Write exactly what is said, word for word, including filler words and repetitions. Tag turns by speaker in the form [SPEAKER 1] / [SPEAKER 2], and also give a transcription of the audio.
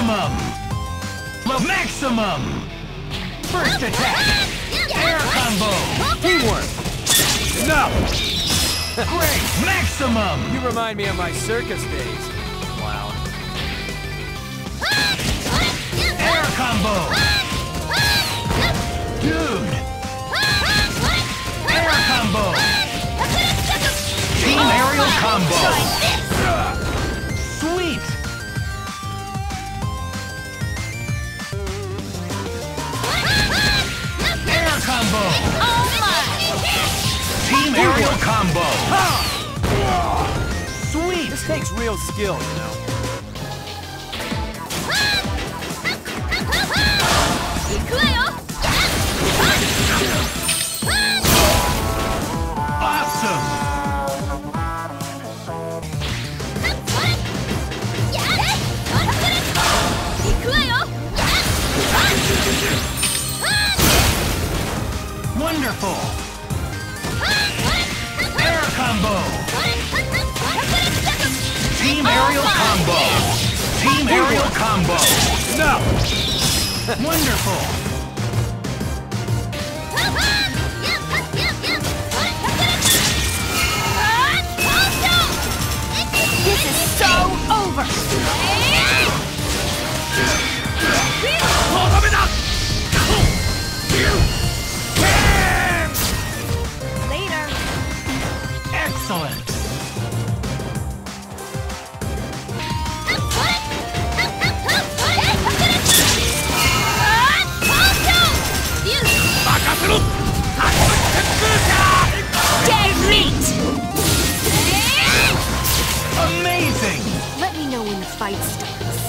[SPEAKER 1] Maximum! Maximum! First attack! Air combo!
[SPEAKER 2] Teamwork! No!
[SPEAKER 1] Great! Maximum!
[SPEAKER 2] You remind me of my circus days. Clown.
[SPEAKER 1] Air combo! Dude! Air combo! Team aerial combo! Sweet! Air combo! Team aerial combo! Sweet!
[SPEAKER 2] This takes real skill, you know.
[SPEAKER 1] Awesome! Wonderful! Air combo! Team aerial combo! Team aerial combo!
[SPEAKER 2] No!
[SPEAKER 1] Wonderful!
[SPEAKER 3] This is so over! Later!
[SPEAKER 1] Excellent!
[SPEAKER 3] Dead meat!
[SPEAKER 1] Amazing!
[SPEAKER 3] Let me know when the fight starts.